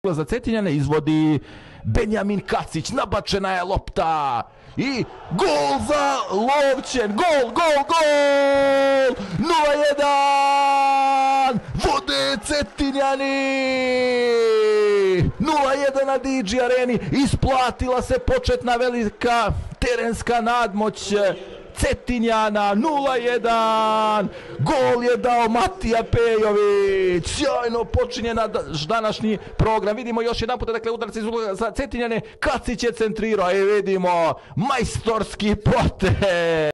za Cetinjane, izvodi Benjamin Kacić, nabačena je lopta i gol za Lovcen, gol, 0:1, vode Cetinjani, 0:1 na DG Areni, isplatila se početna velika terenska nadmoć Cetinjana, 0:1, gol je dao Matija Pejovic, sjajno počinje današnji program. Vidimo još jedan puta, dakle, udarac iz ugla za Cetinjane, Kacić je centrirao i vidimo majstorski potez.